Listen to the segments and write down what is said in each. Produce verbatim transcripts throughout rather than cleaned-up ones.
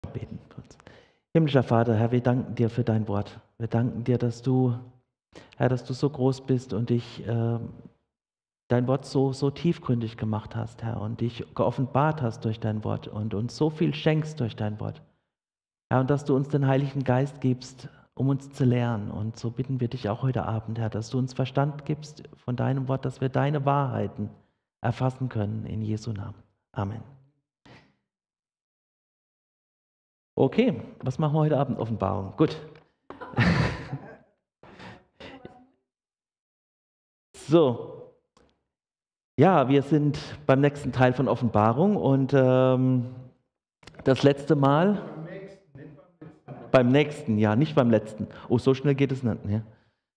Beten kurz. Himmlischer Vater, Herr, wir danken dir für dein Wort. Wir danken dir, dass du, Herr, dass du so groß bist und dich äh, dein Wort so, so tiefgründig gemacht hast, Herr, und dich geoffenbart hast durch dein Wort und uns so viel schenkst durch dein Wort. Herr, und dass du uns den Heiligen Geist gibst, um uns zu lernen. Und so bitten wir dich auch heute Abend, Herr, dass du uns Verstand gibst von deinem Wort, dass wir deine Wahrheiten erfassen können in Jesu Namen. Amen. Okay, was machen wir heute Abend? Offenbarung. Gut. So, ja, wir sind beim nächsten Teil von Offenbarung und ähm, das letzte Mal, beim nächsten, ja, nicht beim letzten. Oh, so schnell geht es nicht. Ne?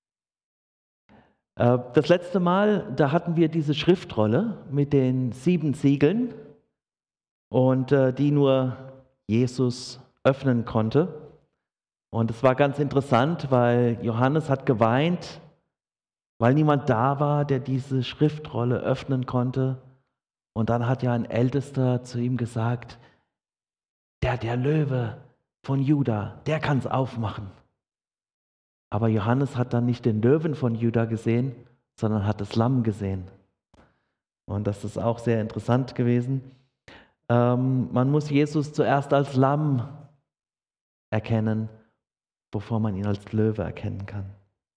Äh, das letzte Mal, da hatten wir diese Schriftrolle mit den sieben Siegeln und äh, die nur Jesus öffnen konnte. Und es war ganz interessant, weil Johannes hat geweint, weil niemand da war, der diese Schriftrolle öffnen konnte. Und dann hat ja ein Ältester zu ihm gesagt, der, der Löwe von Juda, der kann es aufmachen. Aber Johannes hat dann nicht den Löwen von Juda gesehen, sondern hat das Lamm gesehen. Und das ist auch sehr interessant gewesen. Ähm, man muss Jesus zuerst als Lamm erkennen, bevor man ihn als Löwe erkennen kann.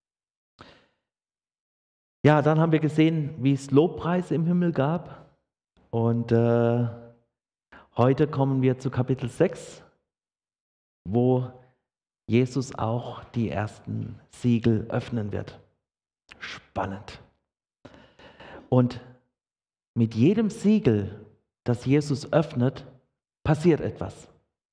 Ja, dann haben wir gesehen, wie es Lobpreis im Himmel gab. Und äh, heute kommen wir zu Kapitel sechs, wo Jesus auch die ersten Siegel öffnen wird. Spannend. Und mit jedem Siegel, das Jesus öffnet, passiert etwas.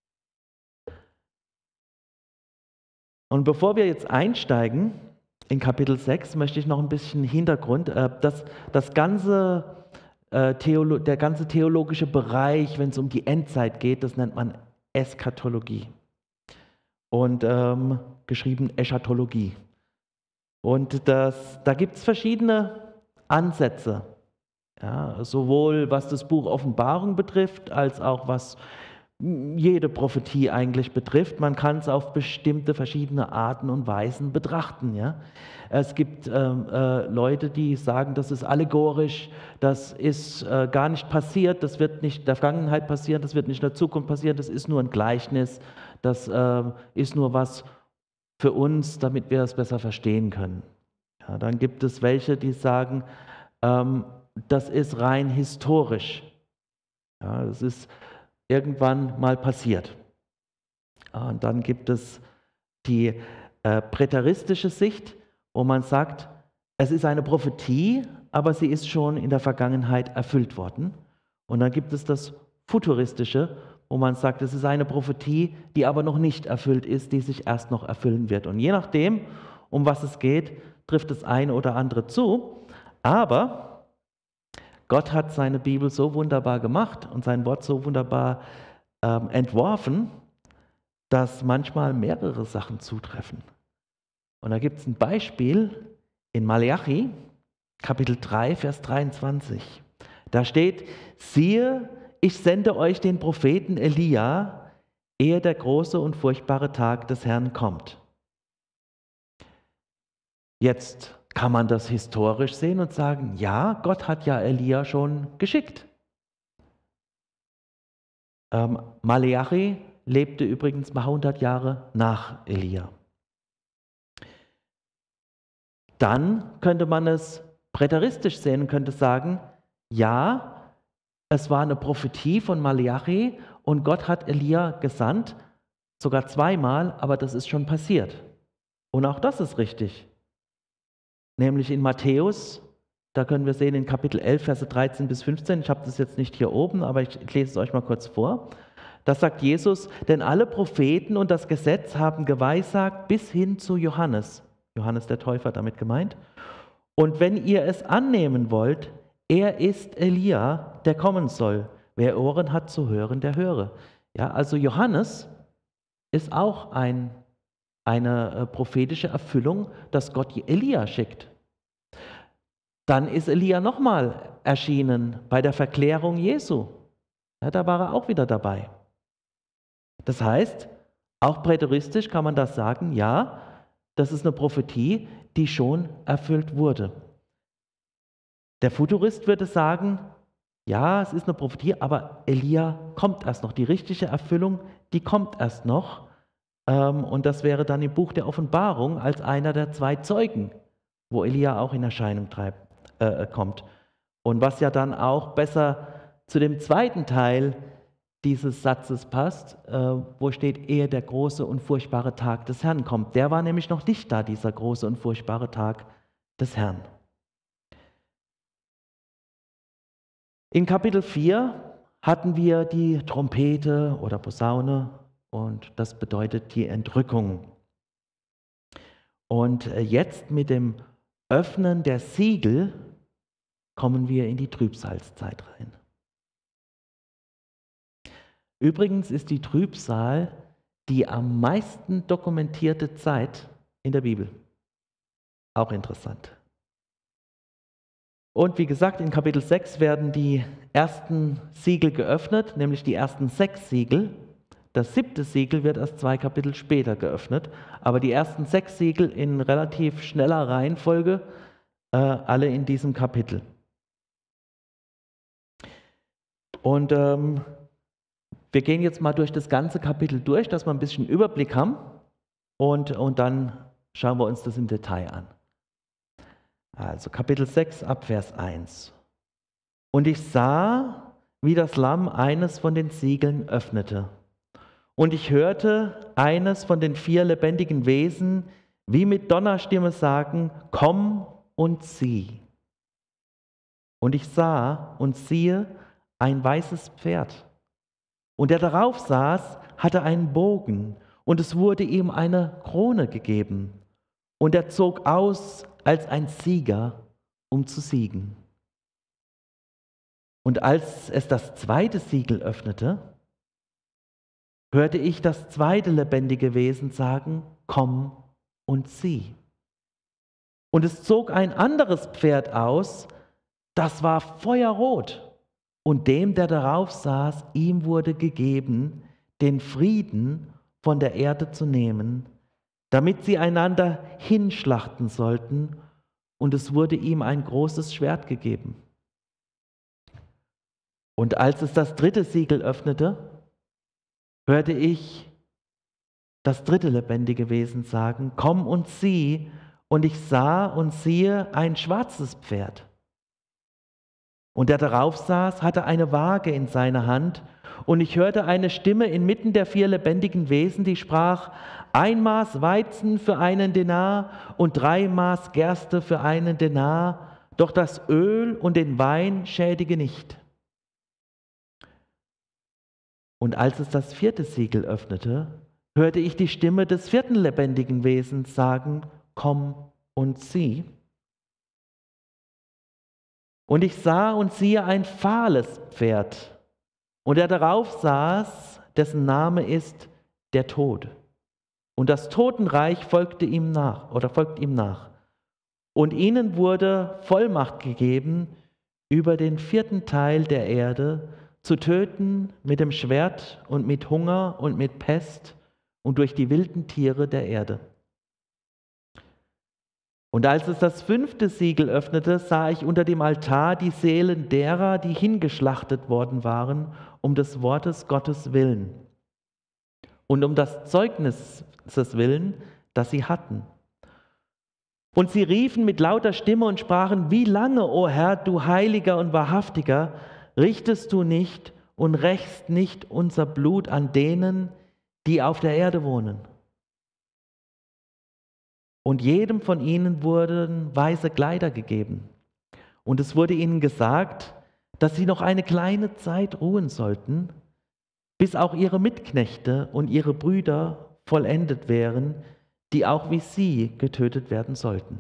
Und bevor wir jetzt einsteigen in Kapitel sechs, möchte ich noch ein bisschen Hintergrund. Das, das ganze, Theolo- der ganze theologische Bereich, wenn es um die Endzeit geht, das nennt man Eschatologie. Und ähm, geschrieben Eschatologie. Und das, da gibt es verschiedene Ansätze, ja, sowohl was das Buch Offenbarung betrifft, als auch was jede Prophetie eigentlich betrifft. Man kann es auf bestimmte verschiedene Arten und Weisen betrachten. Ja. Es gibt ähm, äh, Leute, die sagen, das ist allegorisch, das ist äh, gar nicht passiert, das wird nicht in der Vergangenheit passieren, das wird nicht in der Zukunft passieren, das ist nur ein Gleichnis, das äh, ist nur was für uns, damit wir es besser verstehen können. Ja, dann gibt es welche, die sagen, ähm, das ist rein historisch. Ja, das ist irgendwann mal passiert. Und dann gibt es die äh, präteristische Sicht, wo man sagt, es ist eine Prophetie, aber sie ist schon in der Vergangenheit erfüllt worden. Und dann gibt es das futuristische, wo man sagt, es ist eine Prophetie, die aber noch nicht erfüllt ist, die sich erst noch erfüllen wird. Und je nachdem, um was es geht, trifft das eine oder andere zu. Aber Gott hat seine Bibel so wunderbar gemacht und sein Wort so wunderbar ähm, entworfen, dass manchmal mehrere Sachen zutreffen. Und da gibt es ein Beispiel in Maleachi, Kapitel drei, Vers dreiundzwanzig. Da steht, siehe, ich sende euch den Propheten Elia, ehe der große und furchtbare Tag des Herrn kommt. Jetzt kann man das historisch sehen und sagen, ja, Gott hat ja Elia schon geschickt. Ähm, Maleachi lebte übrigens mal hundert Jahre nach Elia. Dann könnte man es präteristisch sehen und könnte sagen, ja, es war eine Prophetie von Maleachi und Gott hat Elia gesandt, sogar zweimal, aber das ist schon passiert. Und auch das ist richtig. Nämlich in Matthäus, da können wir sehen in Kapitel elf, Verse dreizehn bis fünfzehn, ich habe das jetzt nicht hier oben, aber ich lese es euch mal kurz vor. Da sagt Jesus, denn alle Propheten und das Gesetz haben geweissagt bis hin zu Johannes. Johannes der Täufer damit gemeint. Und wenn ihr es annehmen wollt, er ist Elia, der kommen soll. Wer Ohren hat zu hören, der höre. Ja, also Johannes ist auch ein eine prophetische Erfüllung, dass Gott Elia schickt. Dann ist Elia nochmal erschienen bei der Verklärung Jesu. Ja, da war er auch wieder dabei. Das heißt, auch präteristisch kann man das sagen, ja, das ist eine Prophetie, die schon erfüllt wurde. Der Futurist würde sagen, ja, es ist eine Prophetie, aber Elia kommt erst noch. Die richtige Erfüllung, die kommt erst noch. Und das wäre dann im Buch der Offenbarung als einer der zwei Zeugen, wo Elia auch in Erscheinung treibt, äh, kommt. Und was ja dann auch besser zu dem zweiten Teil dieses Satzes passt, äh, wo steht, ehe der große und furchtbare Tag des Herrn kommt. Der war nämlich noch nicht da, dieser große und furchtbare Tag des Herrn. In Kapitel vier hatten wir die Trompete oder Posaune und das bedeutet die Entrückung. Und jetzt mit dem Öffnen der Siegel kommen wir in die Trübsalzeit rein. Übrigens ist die Trübsal die am meisten dokumentierte Zeit in der Bibel. Auch interessant. Und wie gesagt, in Kapitel sechs werden die ersten Siegel geöffnet, nämlich die ersten sechs Siegel. Das siebte Siegel wird erst zwei Kapitel später geöffnet, aber die ersten sechs Siegel in relativ schneller Reihenfolge, äh, alle in diesem Kapitel. Und ähm, wir gehen jetzt mal durch das ganze Kapitel durch, dass wir ein bisschen Überblick haben und, und dann schauen wir uns das im Detail an. Also Kapitel sechs ab Vers eins. Und ich sah, wie das Lamm eines von den Siegeln öffnete. Und ich hörte eines von den vier lebendigen Wesen wie mit Donnerstimme sagen, komm und sieh. Und ich sah und siehe ein weißes Pferd. Und der darauf saß, hatte einen Bogen, und es wurde ihm eine Krone gegeben. Und er zog aus als ein Sieger, um zu siegen. Und als es das zweite Siegel öffnete, hörte ich das zweite lebendige Wesen sagen, komm und sieh. Und es zog ein anderes Pferd aus, das war feuerrot. Und dem, der darauf saß, ihm wurde gegeben, den Frieden von der Erde zu nehmen, damit sie einander hinschlachten sollten, und es wurde ihm ein großes Schwert gegeben. Und als es das dritte Siegel öffnete, hörte ich das dritte lebendige Wesen sagen, komm und sieh, und ich sah und siehe ein schwarzes Pferd. Und der darauf saß, hatte eine Waage in seiner Hand, und ich hörte eine Stimme inmitten der vier lebendigen Wesen, die sprach, ein Maß Weizen für einen Denar und drei Maß Gerste für einen Denar, doch das Öl und den Wein schädige nicht. Und als es das vierte Siegel öffnete, hörte ich die Stimme des vierten lebendigen Wesens sagen, komm und sieh. Und ich sah und siehe ein fahles Pferd, und der darauf saß, dessen Name ist der Tod. Und das Totenreich folgte ihm nach, oder folgt ihm nach. Und ihnen wurde Vollmacht gegeben, über den vierten Teil der Erde zu töten mit dem Schwert und mit Hunger und mit Pest und durch die wilden Tiere der Erde. Und als es das fünfte Siegel öffnete, sah ich unter dem Altar die Seelen derer, die hingeschlachtet worden waren, um des Wortes Gottes willen und um das Zeugnisses willen, das sie hatten. Und sie riefen mit lauter Stimme und sprachen, wie lange, o Herr, du Heiliger und Wahrhaftiger, richtest du nicht und rächst nicht unser Blut an denen, die auf der Erde wohnen? Und jedem von ihnen wurden weiße Kleider gegeben. Und es wurde ihnen gesagt, dass sie noch eine kleine Zeit ruhen sollten, bis auch ihre Mitknechte und ihre Brüder vollendet wären, die auch wie sie getötet werden sollten.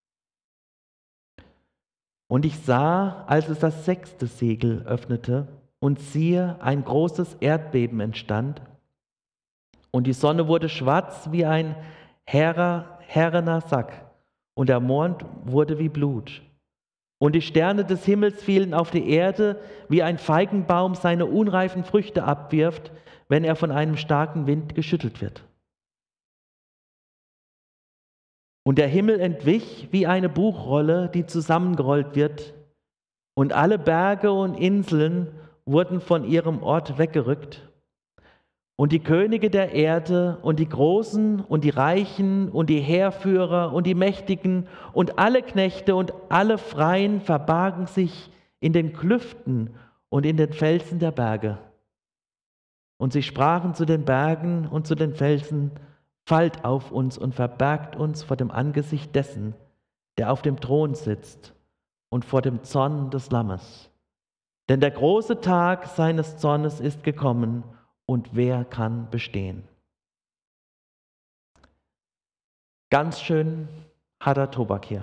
Und ich sah, als es das sechste Siegel öffnete, und siehe, ein großes Erdbeben entstand, und die Sonne wurde schwarz wie ein herer herrener Sack, und der Mond wurde wie Blut. Und die Sterne des Himmels fielen auf die Erde, wie ein Feigenbaum seine unreifen Früchte abwirft, wenn er von einem starken Wind geschüttelt wird. Und der Himmel entwich wie eine Buchrolle, die zusammengerollt wird, und alle Berge und Inseln wurden von ihrem Ort weggerückt. Und die Könige der Erde und die Großen und die Reichen und die Heerführer und die Mächtigen und alle Knechte und alle Freien verbargen sich in den Klüften und in den Felsen der Berge. Und sie sprachen zu den Bergen und zu den Felsen: Fallt auf uns und verbergt uns vor dem Angesicht dessen, der auf dem Thron sitzt, und vor dem Zorn des Lammes. Denn der große Tag seines Zornes ist gekommen, und wer kann bestehen? Ganz schön harter Tobak hier.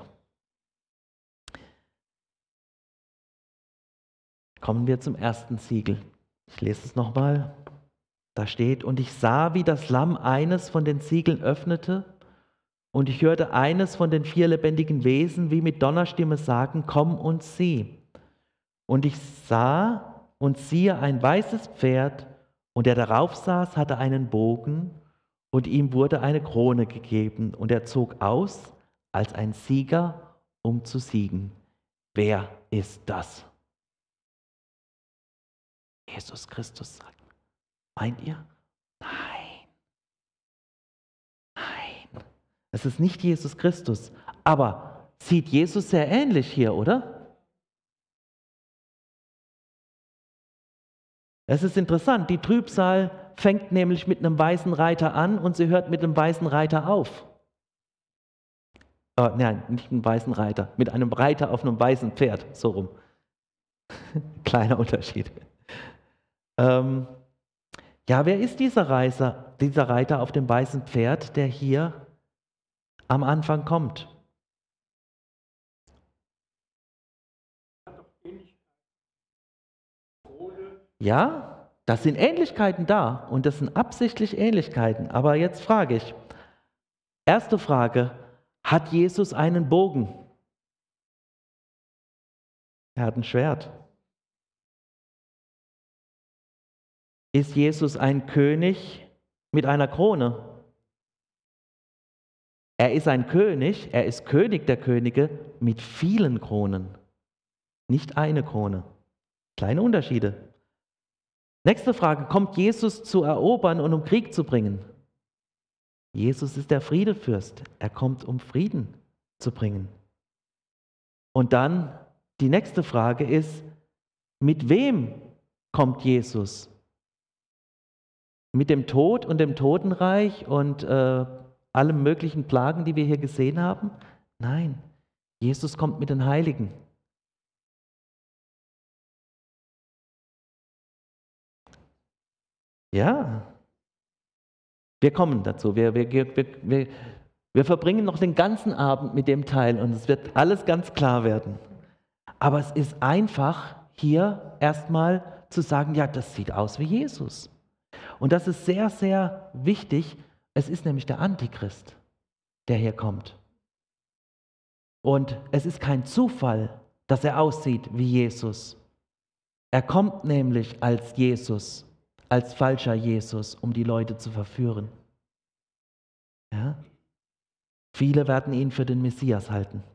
Kommen wir zum ersten Siegel. Ich lese es nochmal. Da steht: Und ich sah, wie das Lamm eines von den Siegeln öffnete, und ich hörte eines von den vier lebendigen Wesen wie mit Donnerstimme sagen: Komm und sieh. Und ich sah und siehe ein weißes Pferd, und der darauf saß, hatte einen Bogen, und ihm wurde eine Krone gegeben, und er zog aus als ein Sieger, um zu siegen. Wer ist das? Jesus Christus sagt. Meint ihr? Nein. Nein. Es ist nicht Jesus Christus. Aber sieht Jesus sehr ähnlich hier, oder? Es ist interessant. Die Trübsal fängt nämlich mit einem weißen Reiter an und sie hört mit einem weißen Reiter auf. Oh, nein, nicht einem weißen Reiter. Mit einem Reiter auf einem weißen Pferd. So rum. Kleiner Unterschied. Ähm, Ja, wer ist dieser Reiser, dieser Reiter auf dem weißen Pferd, der hier am Anfang kommt? Ja, das sind Ähnlichkeiten da und das sind absichtlich Ähnlichkeiten. Aber jetzt frage ich, erste Frage, hat Jesus einen Bogen? Er hat ein Schwert. Ist Jesus ein König mit einer Krone? Er ist ein König, er ist König der Könige mit vielen Kronen, nicht eine Krone. Kleine Unterschiede. Nächste Frage, kommt Jesus zu erobern und um Krieg zu bringen? Jesus ist der Friedefürst, er kommt, um Frieden zu bringen. Und dann die nächste Frage ist, mit wem kommt Jesus? Mit dem Tod und dem Totenreich und äh, allen möglichen Plagen, die wir hier gesehen haben? Nein, Jesus kommt mit den Heiligen. Ja, wir kommen dazu. Wir, wir, wir, wir, wir verbringen noch den ganzen Abend mit dem Teil und es wird alles ganz klar werden. Aber es ist einfach, hier erstmal zu sagen, ja, das sieht aus wie Jesus. Und das ist sehr, sehr wichtig. Es ist nämlich der Antichrist, der hier kommt. Und es ist kein Zufall, dass er aussieht wie Jesus. Er kommt nämlich als Jesus, als falscher Jesus, um die Leute zu verführen. Ja? Viele werden ihn für den Messias halten.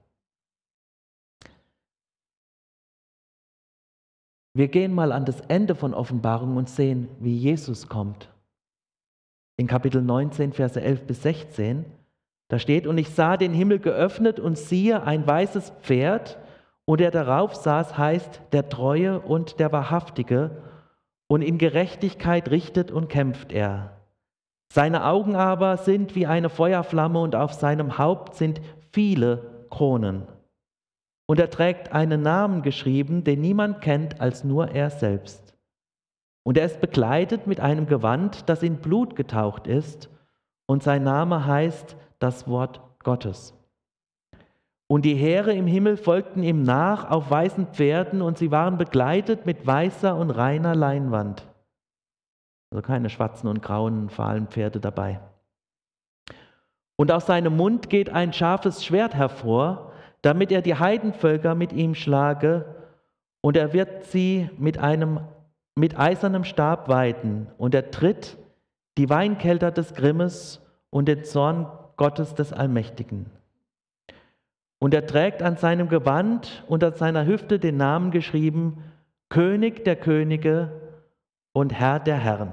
Wir gehen mal an das Ende von Offenbarung und sehen, wie Jesus kommt. In Kapitel neunzehn, Verse elf bis sechzehn, da steht: Und ich sah den Himmel geöffnet und siehe ein weißes Pferd, und der darauf saß, heißt der Treue und der Wahrhaftige, und in Gerechtigkeit richtet und kämpft er. Seine Augen aber sind wie eine Feuerflamme, und auf seinem Haupt sind viele Kronen. Und er trägt einen Namen geschrieben, den niemand kennt als nur er selbst. Und er ist bekleidet mit einem Gewand, das in Blut getaucht ist, und sein Name heißt das Wort Gottes. Und die Heere im Himmel folgten ihm nach auf weißen Pferden, und sie waren bekleidet mit weißer und reiner Leinwand. Also keine schwarzen und grauen, fahlen Pferde dabei. Und aus seinem Mund geht ein scharfes Schwert hervor, damit er die Heidenvölker mit ihm schlage, und er wird sie mit einem mit eisernem Stab weiden, und er tritt die Weinkelter des Grimmes und den Zorn Gottes des Allmächtigen. Und er trägt an seinem Gewand und an seiner Hüfte den Namen geschrieben: König der Könige und Herr der Herren.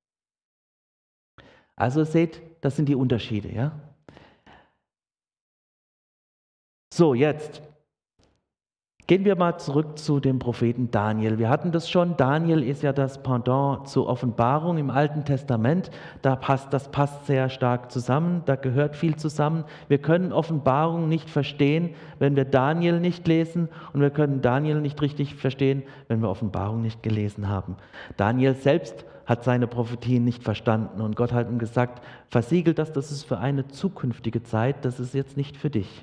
Also seht, das sind die Unterschiede, ja? So, jetzt gehen wir mal zurück zu dem Propheten Daniel. Wir hatten das schon, Daniel ist ja das Pendant zur Offenbarung im Alten Testament. Da passt, das passt sehr stark zusammen, da gehört viel zusammen. Wir können Offenbarung nicht verstehen, wenn wir Daniel nicht lesen, und wir können Daniel nicht richtig verstehen, wenn wir Offenbarung nicht gelesen haben. Daniel selbst hat seine Prophetien nicht verstanden, und Gott hat ihm gesagt, versiegel das, das ist für eine zukünftige Zeit, das ist jetzt nicht für dich.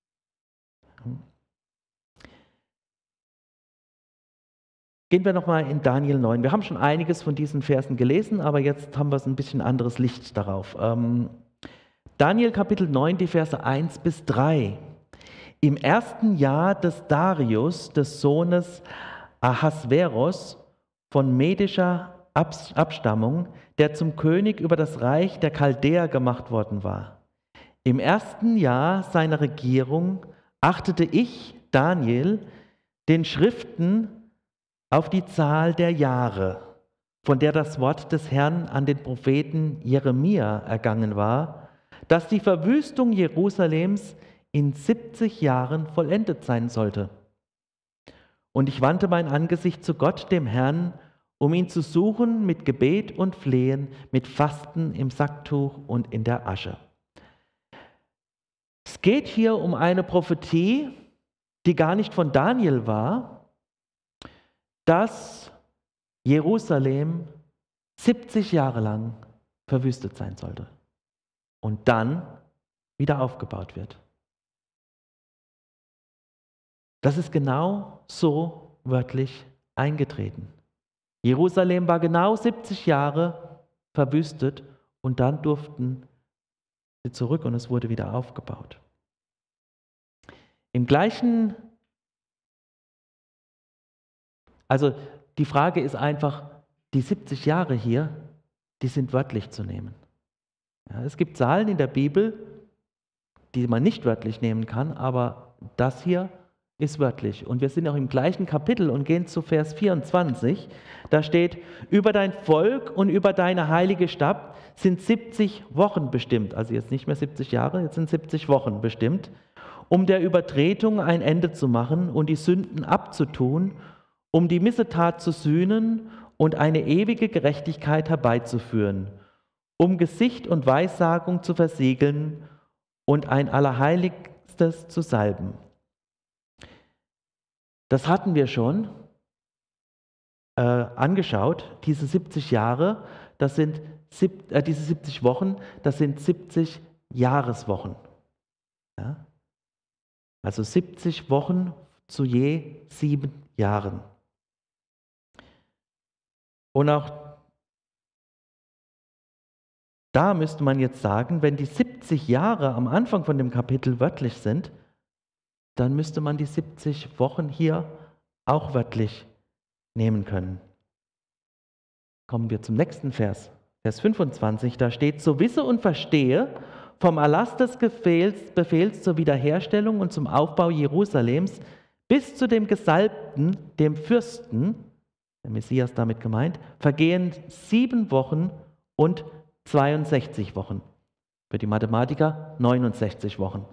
Gehen wir nochmal in Daniel neun. Wir haben schon einiges von diesen Versen gelesen, aber jetzt haben wir ein bisschen anderes Licht darauf. Ähm, Daniel Kapitel neun, die Verse eins bis drei. Im ersten Jahr des Darius, des Sohnes Ahasveros, von medischer Abstammung, der zum König über das Reich der Chaldäer gemacht worden war. Im ersten Jahr seiner Regierung achtete ich, Daniel, den Schriften auf die Zahl der Jahre, von der das Wort des Herrn an den Propheten Jeremia ergangen war, dass die Verwüstung Jerusalems in siebzig Jahren vollendet sein sollte. Und ich wandte mein Angesicht zu Gott, dem Herrn, um ihn zu suchen mit Gebet und Flehen, mit Fasten im Sacktuch und in der Asche. Es geht hier um eine Prophetie, die gar nicht von Daniel war, dass Jerusalem siebzig Jahre lang verwüstet sein sollte und dann wieder aufgebaut wird. Das ist genau so wörtlich eingetreten. Jerusalem war genau siebzig Jahre verwüstet und dann durften sie zurück und es wurde wieder aufgebaut. Im gleichen Also die Frage ist einfach, die siebzig Jahre hier, die sind wörtlich zu nehmen. Ja, es gibt Zahlen in der Bibel, die man nicht wörtlich nehmen kann, aber das hier ist wörtlich. Und wir sind auch im gleichen Kapitel und gehen zu Vers vierundzwanzig. Da steht, über dein Volk und über deine heilige Stadt sind siebzig Wochen bestimmt. Also jetzt nicht mehr siebzig Jahre, jetzt sind siebzig Wochen bestimmt, um der Übertretung ein Ende zu machen und die Sünden abzutun, um die Missetat zu sühnen und eine ewige Gerechtigkeit herbeizuführen, um Gesicht und Weissagung zu versiegeln und ein Allerheiligstes zu salben. Das hatten wir schon äh, angeschaut, diese siebzig Jahre, das sind sieb, äh, diese siebzig Wochen, das sind siebzig Jahreswochen. Ja? Also siebzig Wochen zu je sieben Jahren. Und auch da müsste man jetzt sagen, wenn die siebzig Jahre am Anfang von dem Kapitel wörtlich sind, dann müsste man die siebzig Wochen hier auch wörtlich nehmen können. Kommen wir zum nächsten Vers, Vers fünfundzwanzig, da steht, so wisse und verstehe, vom Erlass des Befehls, Befehls zur Wiederherstellung und zum Aufbau Jerusalems bis zu dem Gesalbten, dem Fürsten, der Messias damit gemeint, vergehen sieben Wochen und zweiundsechzig Wochen. Für die Mathematiker neunundsechzig Wochen.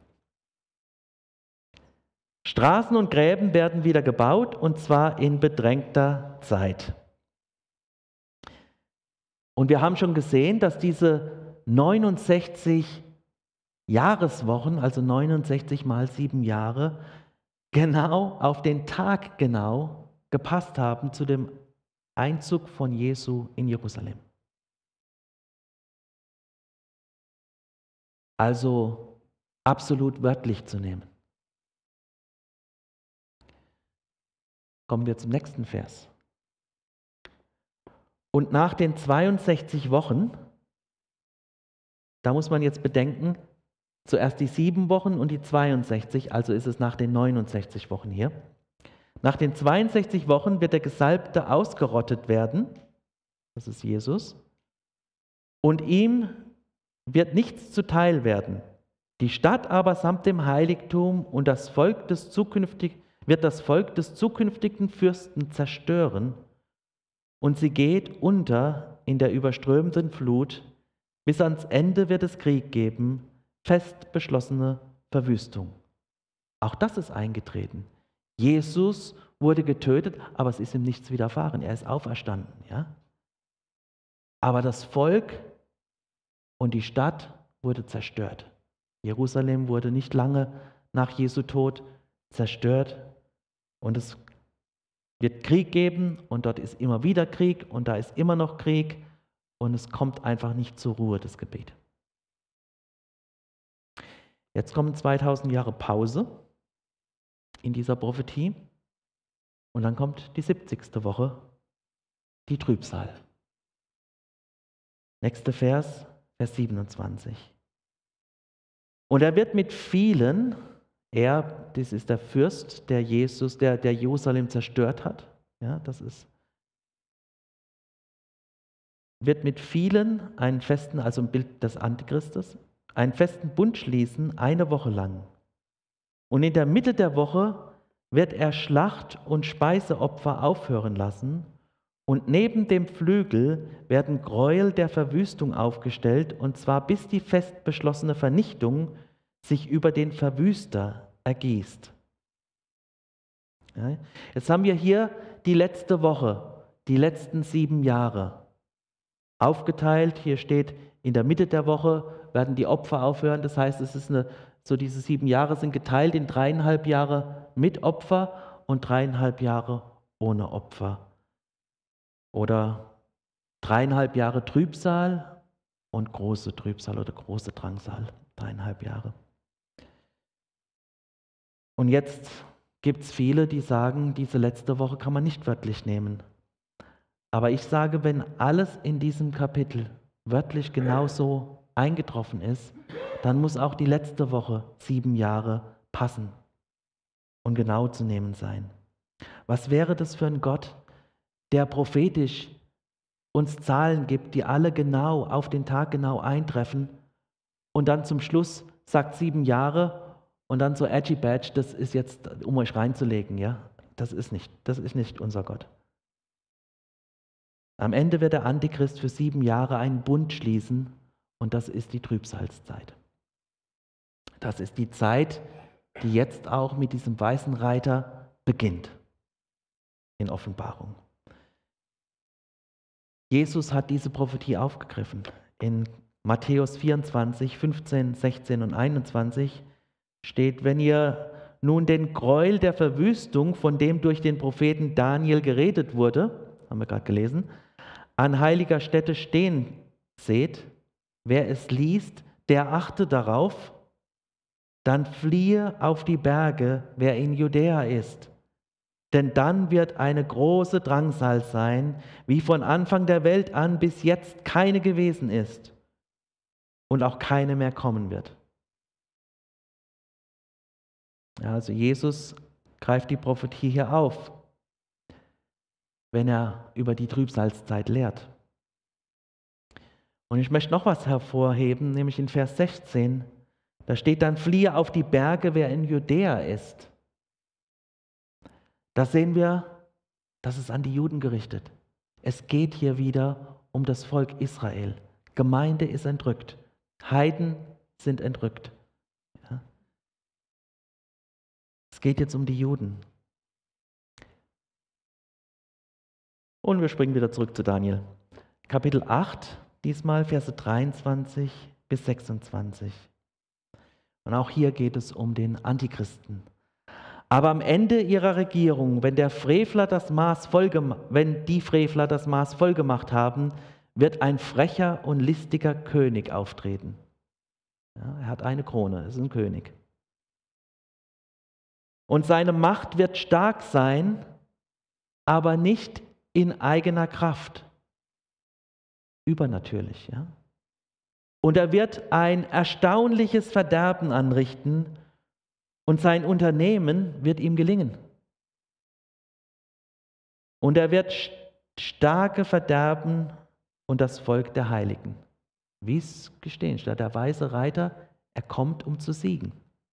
Straßen und Gräben werden wieder gebaut, und zwar in bedrängter Zeit. Und wir haben schon gesehen, dass diese neunundsechzig Jahreswochen, also neunundsechzig mal sieben Jahre, genau auf den Tag genau gepasst haben zu dem Einzug von Jesu in Jerusalem. Also absolut wörtlich zu nehmen. Kommen wir zum nächsten Vers. Und nach den zweiundsechzig Wochen, da muss man jetzt bedenken, zuerst die sieben Wochen und die zweiundsechzig, also ist es nach den neunundsechzig Wochen hier. Nach den zweiundsechzig Wochen wird der Gesalbte ausgerottet werden, das ist Jesus, und ihm wird nichts zuteil werden. Die Stadt aber samt dem Heiligtum und das Volk des zukünftig, wird das Volk des zukünftigen Fürsten zerstören, und sie geht unter in der überströmenden Flut. Bis ans Ende wird es Krieg geben, fest beschlossene Verwüstung. Auch das ist eingetreten. Jesus wurde getötet, aber es ist ihm nichts widerfahren. Er ist auferstanden. Ja? Aber das Volk und die Stadt wurde zerstört. Jerusalem wurde nicht lange nach Jesu Tod zerstört. Und es wird Krieg geben und dort ist immer wieder Krieg und da ist immer noch Krieg und es kommt einfach nicht zur Ruhe, das Gebet. Jetzt kommen zweitausend Jahre Pause in dieser Prophetie und dann kommt die siebzigste Woche, die Trübsal. Nächster Vers, Vers siebenundzwanzig. Und er wird mit vielen, er, das ist der Fürst, der Jesus, der, der Jerusalem zerstört hat, ja, das ist, wird mit vielen einen festen, also ein Bild des Antichristus, einen festen Bund schließen, eine Woche lang. Und in der Mitte der Woche wird er Schlacht- und Speiseopfer aufhören lassen. Und neben dem Flügel werden Gräuel der Verwüstung aufgestellt, und zwar bis die fest beschlossene Vernichtung sich über den Verwüster ergießt. Ja, jetzt haben wir hier die letzte Woche, die letzten sieben Jahre aufgeteilt. Hier steht, in der Mitte der Woche werden die Opfer aufhören. Das heißt, es ist eine, so diese sieben Jahre sind geteilt in dreieinhalb Jahre mit Opfer und dreieinhalb Jahre ohne Opfer. Oder dreieinhalb Jahre Trübsal und große Trübsal oder große Drangsal, dreieinhalb Jahre. Und jetzt gibt es viele, die sagen, diese letzte Woche kann man nicht wörtlich nehmen. Aber ich sage, wenn alles in diesem Kapitel wörtlich genauso eingetroffen ist, dann muss auch die letzte Woche sieben Jahre passen und genau zu nehmen sein. Was wäre das für ein Gott, der prophetisch uns Zahlen gibt, die alle genau auf den Tag genau eintreffen und dann zum Schluss sagt sieben Jahre und dann so edgy badge, das ist jetzt, um euch reinzulegen, ja? Das ist nicht, das ist nicht unser Gott. Am Ende wird der Antichrist für sieben Jahre einen Bund schließen und das ist die Trübsalzeit. Das ist die Zeit, die jetzt auch mit diesem weißen Reiter beginnt in Offenbarung. Jesus hat diese Prophetie aufgegriffen. In Matthäus vierundzwanzig, fünfzehn, sechzehn und einundzwanzig steht, wenn ihr nun den Gräuel der Verwüstung, von dem durch den Propheten Daniel geredet wurde, haben wir gerade gelesen, an heiliger Stätte stehen seht, wer es liest, der achte darauf, dann fliehe auf die Berge, wer in Judäa ist. Denn dann wird eine große Drangsal sein, wie von Anfang der Welt an bis jetzt keine gewesen ist und auch keine mehr kommen wird. Ja, also Jesus greift die Prophetie hier auf, wenn er über die Trübsalzeit lehrt. Und ich möchte noch was hervorheben, nämlich in Vers sechzehn. Da steht dann, fliehe auf die Berge, wer in Judäa ist. Da sehen wir, das ist an die Juden gerichtet. Es geht hier wieder um das Volk Israel. Gemeinde ist entrückt. Heiden sind entrückt. Ja. Es geht jetzt um die Juden. Und wir springen wieder zurück zu Daniel. Kapitel acht, diesmal Verse dreiundzwanzig bis sechsundzwanzig. Und auch hier geht es um den Antichristen. Aber am Ende ihrer Regierung, wenn der Frevler das Maß voll wenn die Frevler das Maß voll gemacht haben, wird ein frecher und listiger König auftreten. Ja, er hat eine Krone, ist ein König. Und seine Macht wird stark sein, aber nicht in eigener Kraft. Übernatürlich, ja. Und er wird ein erstaunliches Verderben anrichten, und sein Unternehmen wird ihm gelingen. Und er wird starke verderben und das Volk der Heiligen. Wie es gestehen steht, der weiße Reiter, er kommt, um zu siegen.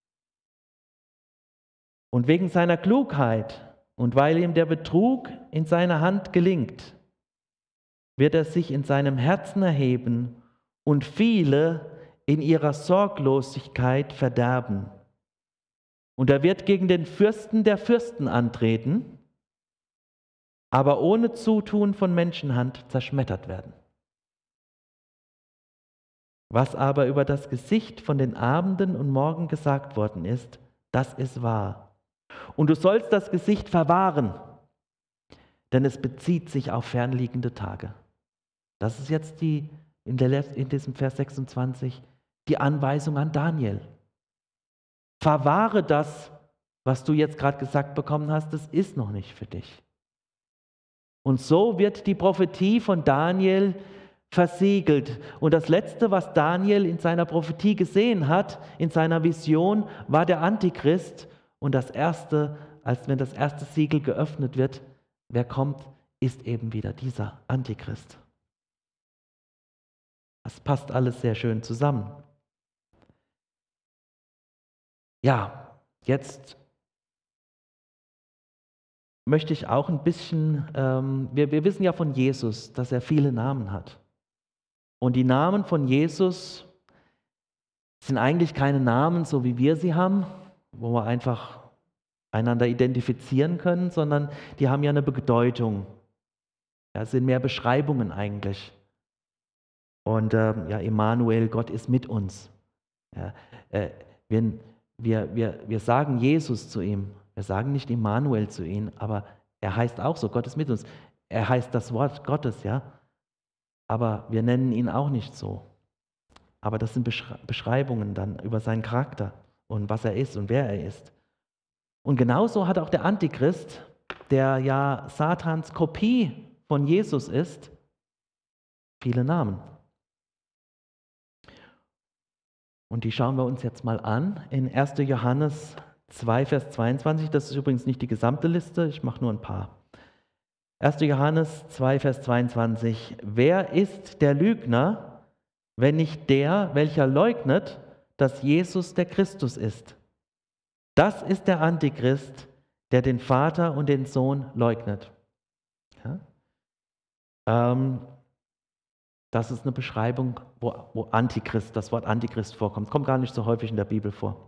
Und wegen seiner Klugheit und weil ihm der Betrug in seiner Hand gelingt, wird er sich in seinem Herzen erheben und viele in ihrer Sorglosigkeit verderben. Und er wird gegen den Fürsten der Fürsten antreten, aber ohne Zutun von Menschenhand zerschmettert werden. Was aber über das Gesicht von den Abenden und Morgen gesagt worden ist, das ist wahr. Und du sollst das Gesicht verwahren, denn es bezieht sich auf fernliegende Tage. Das ist jetzt die, in, der, in diesem Vers sechsundzwanzig die Anweisung an Daniel. Verwahre das, was du jetzt gerade gesagt bekommen hast, das ist noch nicht für dich. Und so wird die Prophetie von Daniel versiegelt. Und das Letzte, was Daniel in seiner Prophetie gesehen hat, in seiner Vision, war der Antichrist. Und das Erste, als wenn das erste Siegel geöffnet wird, wer kommt, ist eben wieder dieser Antichrist. Das passt alles sehr schön zusammen. Ja, jetzt möchte ich auch ein bisschen, ähm, wir, wir wissen ja von Jesus, dass er viele Namen hat. Und die Namen von Jesus sind eigentlich keine Namen, so wie wir sie haben, wo wir einfach einander identifizieren können, sondern die haben ja eine Bedeutung. Das sind mehr Beschreibungen eigentlich. Und ähm, ja, Immanuel, Gott ist mit uns. Ja, äh, wir, wir, wir, wir sagen Jesus zu ihm. Wir sagen nicht Immanuel zu ihm, aber er heißt auch so, Gott ist mit uns. Er heißt das Wort Gottes, ja. Aber wir nennen ihn auch nicht so. Aber das sind Beschreibungen dann über seinen Charakter und was er ist und wer er ist. Und genauso hat auch der Antichrist, der ja Satans Kopie von Jesus ist, viele Namen. Und die schauen wir uns jetzt mal an in erster Johannes zwei, Vers zweiundzwanzig. Das ist übrigens nicht die gesamte Liste, ich mache nur ein paar. erster Johannes zwei, Vers zweiundzwanzig. Wer ist der Lügner, wenn nicht der, welcher leugnet, dass Jesus der Christus ist? Das ist der Antichrist, der den Vater und den Sohn leugnet. Ja? Ähm, das ist eine Beschreibung, wo, wo Antichrist, das Wort Antichrist vorkommt. Kommt gar nicht so häufig in der Bibel vor.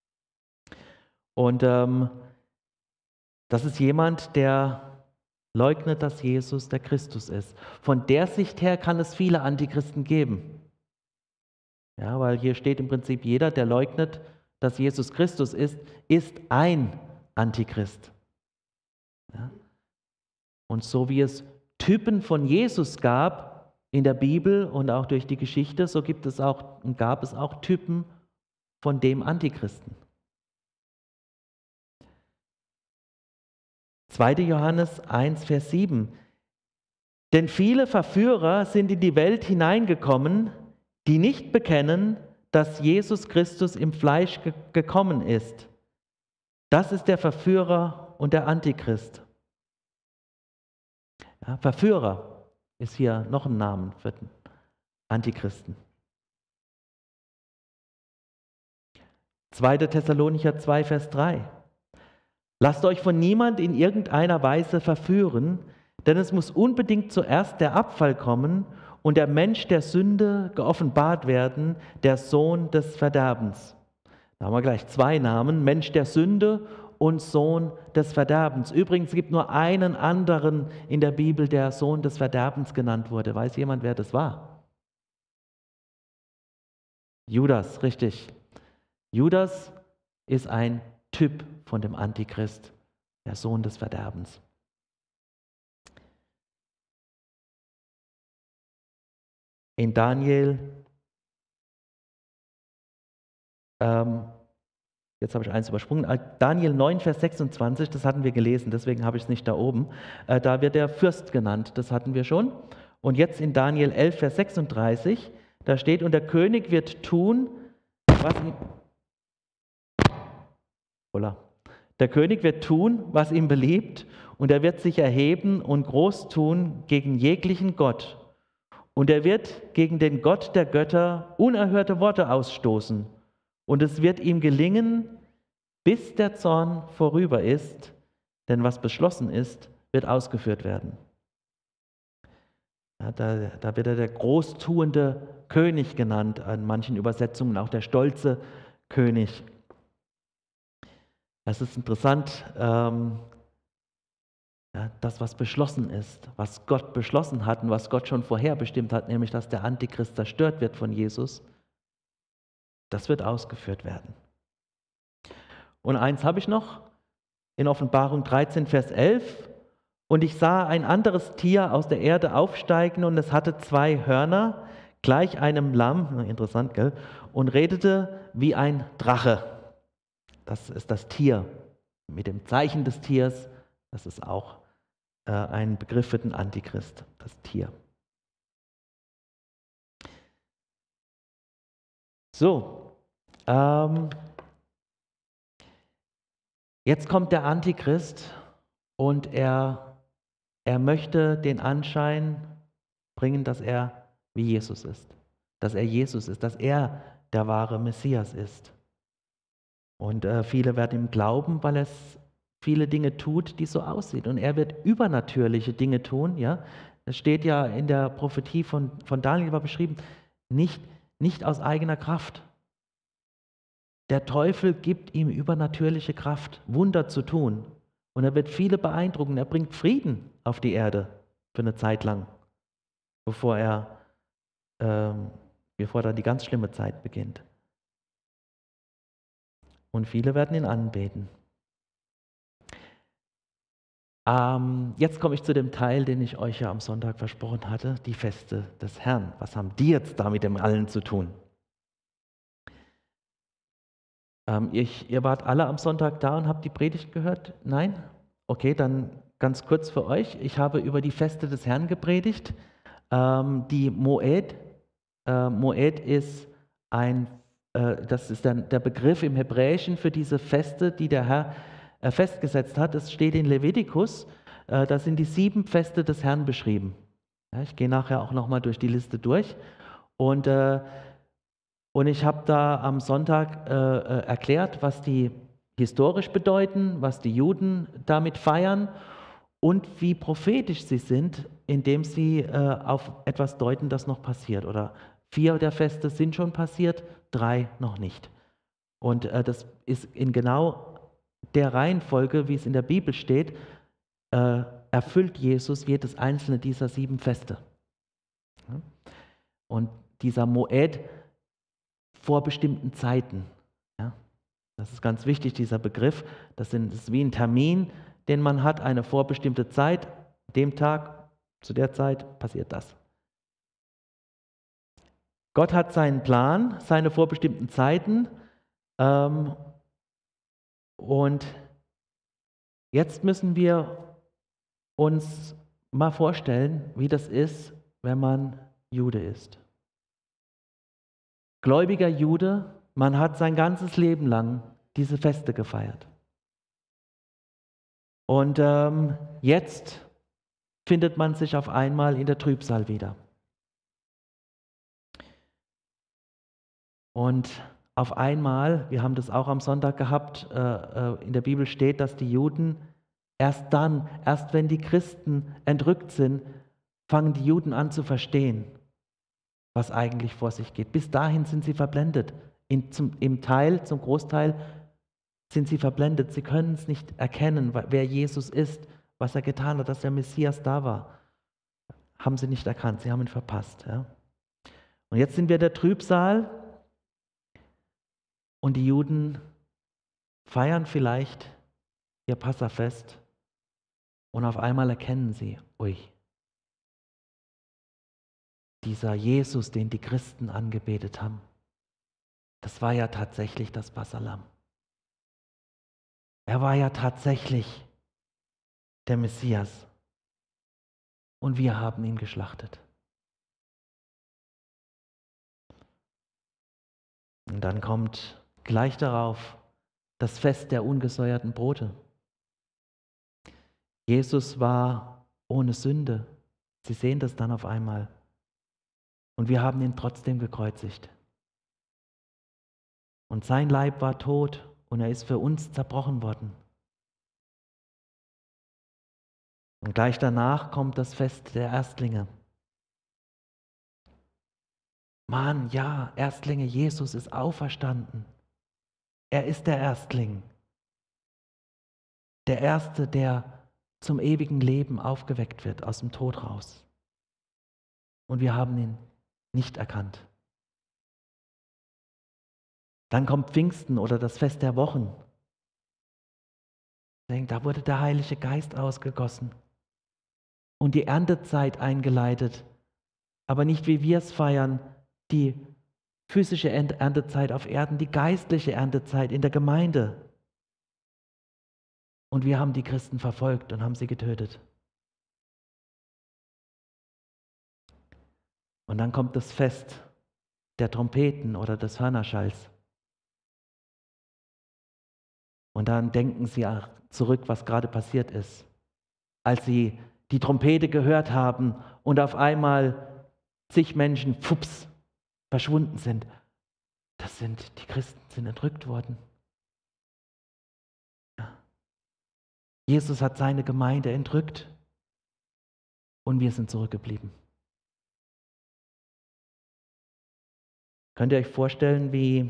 Und ähm, das ist jemand, der leugnet, dass Jesus der Christus ist. Von der Sicht her kann es viele Antichristen geben. Ja, weil hier steht im Prinzip, jeder, der leugnet, dass Jesus Christus ist, ist ein Antichrist. Ja? Und so wie es Typen von Jesus gab in der Bibel und auch durch die Geschichte, so gibt es auch und gab es auch Typen von dem Antichristen. zweiter Johannes eins, Vers sieben. Denn viele Verführer sind in die Welt hineingekommen, die nicht bekennen, dass Jesus Christus im Fleisch ge- gekommen ist. Das ist der Verführer und der Antichrist. Ja, Verführer ist hier noch ein Name für den Antichristen. zweiter Thessalonicher zwei, Vers drei. Lasst euch von niemand in irgendeiner Weise verführen, denn es muss unbedingt zuerst der Abfall kommen und der Mensch der Sünde geoffenbart werden, der Sohn des Verderbens. Da haben wir gleich zwei Namen, Mensch der Sünde und Sohn des Verderbens. Übrigens gibt es nur einen anderen in der Bibel, der Sohn des Verderbens genannt wurde. Weiß jemand, wer das war? Judas, richtig. Judas ist ein Typ von dem Antichrist, der Sohn des Verderbens. In Daniel, ähm, jetzt habe ich eins übersprungen, Daniel neun, Vers sechsundzwanzig, das hatten wir gelesen, deswegen habe ich es nicht da oben. Äh, da wird der Fürst genannt, das hatten wir schon. Und jetzt in Daniel elf, Vers sechsunddreißig, da steht, und der König wird tun, was ihm... Hola. Der König wird tun, was ihm beliebt, und er wird sich erheben und groß tun gegen jeglichen Gott. Und er wird gegen den Gott der Götter unerhörte Worte ausstoßen. Und es wird ihm gelingen, bis der Zorn vorüber ist, denn was beschlossen ist, wird ausgeführt werden. Ja, da, da wird er der großtuende König genannt, an manchen Übersetzungen auch der stolze König. Es ist interessant, ähm, ja, das, was beschlossen ist, was Gott beschlossen hat und was Gott schon vorherbestimmt hat, nämlich dass der Antichrist zerstört wird von Jesus, das wird ausgeführt werden. Und eins habe ich noch, in Offenbarung dreizehn, Vers elf. Und ich sah ein anderes Tier aus der Erde aufsteigen, und es hatte zwei Hörner, gleich einem Lamm, interessant, gell? Und redete wie ein Drache. Das ist das Tier. Mit dem Zeichen des Tiers, das ist auch äh, ein Begriff für den Antichrist, das Tier. So, ähm, jetzt kommt der Antichrist und er, er möchte den Anschein bringen, dass er wie Jesus ist, dass er Jesus ist, dass er der wahre Messias ist. Und äh, viele werden ihm glauben, weil er viele Dinge tut, die so aussehen. Und er wird übernatürliche Dinge tun. Ja? Das steht ja in der Prophetie von, von Daniel war beschrieben, nicht, nicht aus eigener Kraft. Der Teufel gibt ihm übernatürliche Kraft, Wunder zu tun. Und er wird viele beeindrucken. Er bringt Frieden auf die Erde für eine Zeit lang, bevor er, ähm, bevor dann die ganz schlimme Zeit beginnt. Und viele werden ihn anbeten. Ähm, jetzt komme ich zu dem Teil, den ich euch ja am Sonntag versprochen hatte, die Feste des Herrn. Was haben die jetzt da mit dem allen zu tun? Ähm, ich, ihr wart alle am Sonntag da und habt die Predigt gehört? Nein? Okay, dann ganz kurz für euch. Ich habe über die Feste des Herrn gepredigt. Ähm, die Moed, äh, Moed ist ein, äh, das ist der, der Begriff im Hebräischen für diese Feste, die der Herr äh, festgesetzt hat. Es steht in Levitikus, äh, da sind die sieben Feste des Herrn beschrieben. Ja, ich gehe nachher auch nochmal durch die Liste durch. Und, äh, und ich habe da am Sonntag äh, äh, erklärt, was die historisch bedeuten, was die Juden damit feiern und wie prophetisch sie sind, indem sie äh, auf etwas deuten, das noch passiert. Oder vier der Feste sind schon passiert, drei noch nicht. Und äh, das ist in genau der Reihenfolge, wie es in der Bibel steht, äh, erfüllt Jesus jedes einzelne dieser sieben Feste. Ja? Und dieser Moed vor bestimmten Zeiten. Ja? Das ist ganz wichtig, dieser Begriff. Das, sind, das ist wie ein Termin, den man hat, eine vorbestimmte Zeit. Dem Tag, zu der Zeit passiert das. Gott hat seinen Plan, seine vorbestimmten Zeiten. Ähm, und jetzt müssen wir uns mal vorstellen, wie das ist, wenn man Jude ist. Gläubiger Jude, man hat sein ganzes Leben lang diese Feste gefeiert. Und ähm, jetzt findet man sich auf einmal in der Trübsal wieder. Und auf einmal, wir haben das auch am Sonntag gehabt, äh, äh, in der Bibel steht, dass die Juden erst dann, erst wenn die Christen entrückt sind, fangen die Juden an zu verstehen, was eigentlich vor sich geht. Bis dahin sind sie verblendet. In, zum, Im Teil, zum Großteil sind sie verblendet. Sie können es nicht erkennen, wer Jesus ist, was er getan hat, dass der Messias da war. Haben sie nicht erkannt, sie haben ihn verpasst. Ja. Und jetzt sind wir in der Trübsal und die Juden feiern vielleicht ihr Passafest und auf einmal erkennen sie, ui, dieser Jesus, den die Christen angebetet haben, das war ja tatsächlich das Passalam. Er war ja tatsächlich der Messias. Und wir haben ihn geschlachtet. Und dann kommt gleich darauf das Fest der ungesäuerten Brote. Jesus war ohne Sünde. Sie sehen das dann auf einmal. Und wir haben ihn trotzdem gekreuzigt. Und sein Leib war tot und er ist für uns zerbrochen worden. Und gleich danach kommt das Fest der Erstlinge. Mann, ja, Erstlinge, Jesus ist auferstanden. Er ist der Erstling. Der Erste, der zum ewigen Leben aufgeweckt wird, aus dem Tod raus. Und wir haben ihn nicht erkannt. Dann kommt Pfingsten oder das Fest der Wochen. Da wurde der Heilige Geist ausgegossen und die Erntezeit eingeleitet. Aber nicht wie wir es feiern, die physische Erntezeit auf Erden, die geistliche Erntezeit in der Gemeinde. Und wir haben die Christen verfolgt und haben sie getötet. Und dann kommt das Fest der Trompeten oder des Hörnerschalls. Und dann denken sie zurück, was gerade passiert ist, als sie die Trompete gehört haben und auf einmal zig Menschen, pfups, verschwunden sind. Das sind, die Christen sind entrückt worden. Ja. Jesus hat seine Gemeinde entrückt und wir sind zurückgeblieben. Könnt ihr euch vorstellen, wie,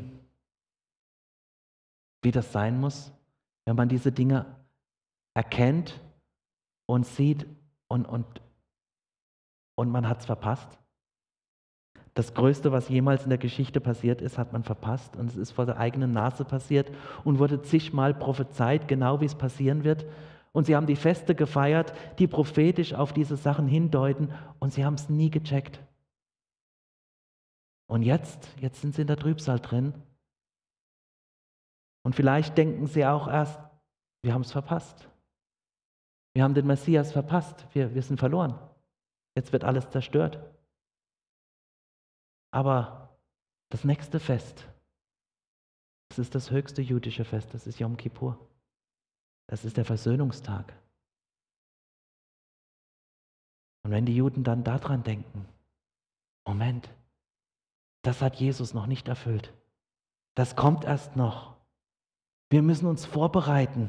wie das sein muss, wenn man diese Dinge erkennt und sieht und, und, und man hat es verpasst? Das Größte, was jemals in der Geschichte passiert ist, hat man verpasst und es ist vor der eigenen Nase passiert und wurde zigmal prophezeit, genau wie es passieren wird. Und sie haben die Feste gefeiert, die prophetisch auf diese Sachen hindeuten und sie haben es nie gecheckt. Und jetzt, jetzt sind sie in der Trübsal drin und vielleicht denken sie auch erst, wir haben es verpasst. Wir haben den Messias verpasst, wir, wir sind verloren. Jetzt wird alles zerstört. Aber das nächste Fest, das ist das höchste jüdische Fest, das ist Yom Kippur. Das ist der Versöhnungstag. Und wenn die Juden dann daran denken, Moment, das hat Jesus noch nicht erfüllt. Das kommt erst noch. Wir müssen uns vorbereiten.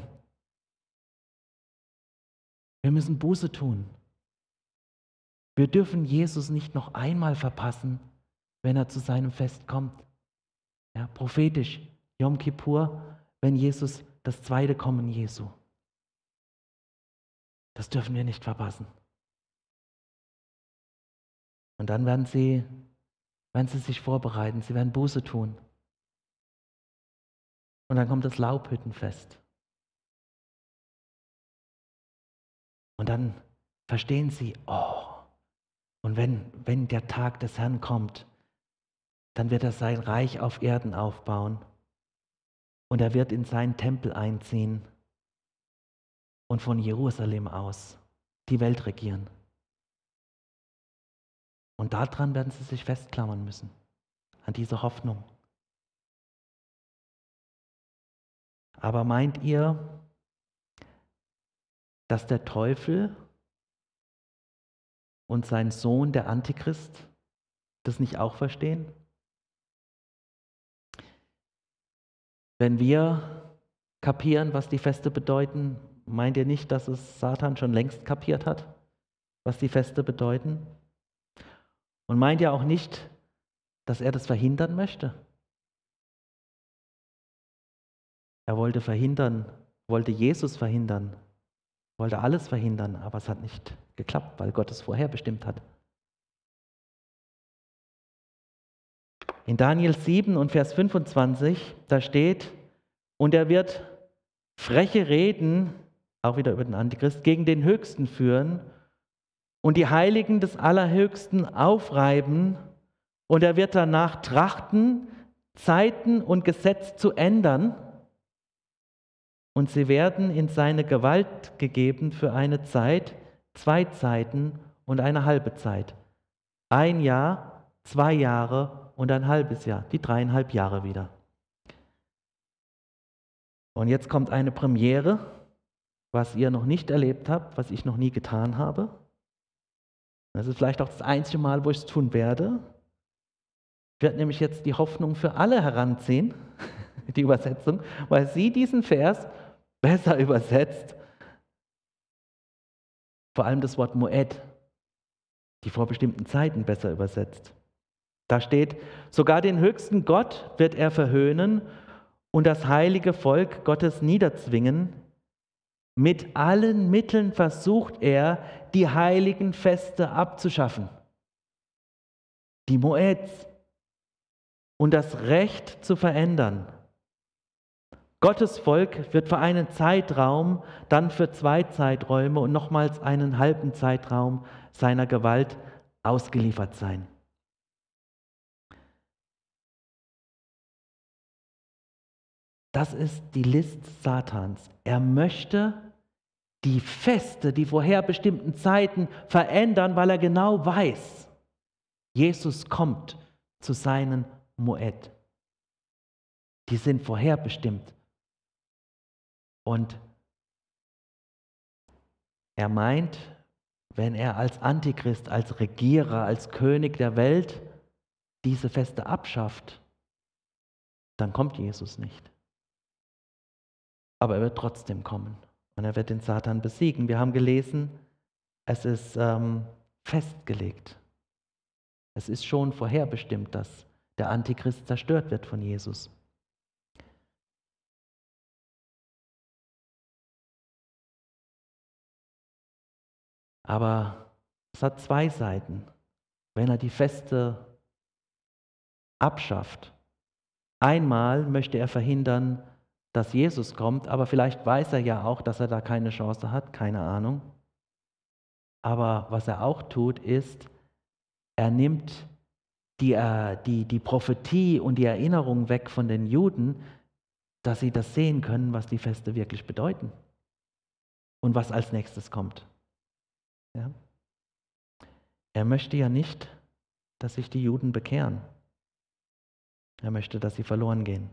Wir müssen Buße tun. Wir dürfen Jesus nicht noch einmal verpassen, wenn er zu seinem Fest kommt. Ja, prophetisch, Yom Kippur, wenn Jesus, das zweite Kommen Jesu. Das dürfen wir nicht verpassen. Und dann werden sie, werden sie sich vorbereiten, sie werden Buße tun. Und dann kommt das Laubhüttenfest. Und dann verstehen sie, oh, und wenn, wenn der Tag des Herrn kommt, dann wird er sein Reich auf Erden aufbauen und er wird in seinen Tempel einziehen und von Jerusalem aus die Welt regieren. Und daran werden sie sich festklammern müssen, an diese Hoffnung. Aber meint ihr, dass der Teufel und sein Sohn, der Antichrist, das nicht auch verstehen? Wenn wir kapieren, was die Feste bedeuten, meint ihr nicht, dass es Satan schon längst kapiert hat, was die Feste bedeuten? Und meint ihr auch nicht, dass er das verhindern möchte? Er wollte verhindern, wollte Jesus verhindern, wollte alles verhindern, aber es hat nicht geklappt, weil Gott es vorherbestimmt hat. In Daniel sieben und Vers fünfundzwanzig, da steht, und er wird freche Reden, auch wieder über den Antichrist, gegen den Höchsten führen und die Heiligen des Allerhöchsten aufreiben und er wird danach trachten, Zeiten und Gesetz zu ändern und sie werden in seine Gewalt gegeben für eine Zeit, zwei Zeiten und eine halbe Zeit. Ein Jahr, zwei Jahre und ein halbes Jahr, die dreieinhalb Jahre wieder. Und jetzt kommt eine Premiere, was ihr noch nicht erlebt habt, was ich noch nie getan habe. Das ist vielleicht auch das einzige Mal, wo ich es tun werde. Ich werde nämlich jetzt die Hoffnung für alle heranziehen, die Übersetzung, weil sie diesen Vers besser übersetzt. Vor allem das Wort Moed, die vor bestimmten Zeiten besser übersetzt. Da steht, sogar den höchsten Gott wird er verhöhnen und das heilige Volk Gottes niederzwingen. Mit allen Mitteln versucht er, die heiligen Feste abzuschaffen. Die Moeds. Und das Recht zu verändern. Gottes Volk wird für einen Zeitraum, dann für zwei Zeiträume und nochmals einen halben Zeitraum seiner Gewalt ausgeliefert sein. Das ist die List Satans. Er möchte die Feste, die vorherbestimmten Zeiten verändern, weil er genau weiß, Jesus kommt zu seinen Moed. Die sind vorherbestimmt. Und er meint, wenn er als Antichrist, als Regierer, als König der Welt diese Feste abschafft, dann kommt Jesus nicht. Aber er wird trotzdem kommen und er wird den Satan besiegen. Wir haben gelesen, es ist ähm, festgelegt. Es ist schon vorherbestimmt, dass der Antichrist zerstört wird von Jesus. Aber es hat zwei Seiten. Wenn er die Feste abschafft, einmal möchte er verhindern, dass Jesus kommt, aber vielleicht weiß er ja auch, dass er da keine Chance hat, keine Ahnung. Aber was er auch tut, ist, er nimmt die, äh, die, die Prophetie und die Erinnerung weg von den Juden, dass sie das sehen können, was die Feste wirklich bedeuten und was als nächstes kommt. Ja? Er möchte ja nicht, dass sich die Juden bekehren. Er möchte, dass sie verloren gehen.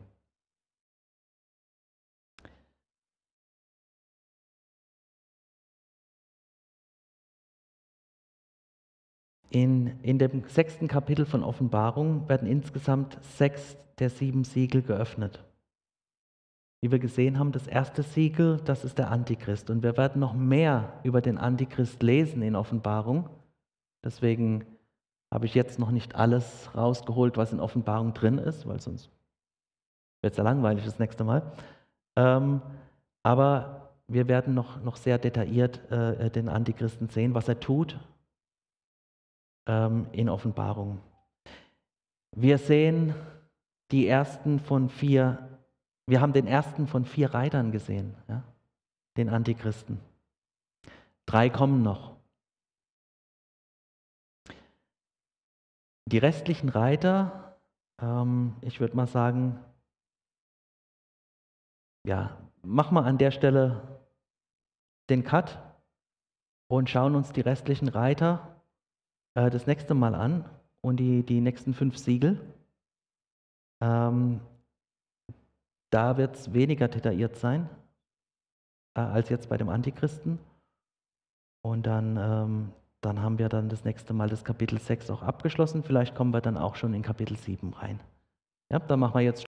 In, in dem sechsten Kapitel von Offenbarung werden insgesamt sechs der sieben Siegel geöffnet. Wie wir gesehen haben, das erste Siegel, das ist der Antichrist. Und wir werden noch mehr über den Antichrist lesen in Offenbarung. Deswegen habe ich jetzt noch nicht alles rausgeholt, was in Offenbarung drin ist, weil sonst wird es ja langweilig das nächste Mal. Ähm, aber wir werden noch, noch sehr detailliert äh, den Antichristen sehen, was er tut ähm, in Offenbarung. Wir sehen die ersten von vier, wir haben den ersten von vier Reitern gesehen, ja, den Antichristen. Drei kommen noch. Die restlichen Reiter, ähm, ich würde mal sagen, ja, machen wir an der Stelle den Cut und schauen uns die restlichen Reiter äh, das nächste Mal an und die, die nächsten fünf Siegel. Ähm, da wird es weniger detailliert sein äh, als jetzt bei dem Antichristen. Und dann, ähm, dann haben wir dann das nächste Mal das Kapitel sechs auch abgeschlossen. Vielleicht kommen wir dann auch schon in Kapitel sieben rein. Ja, dann machen wir jetzt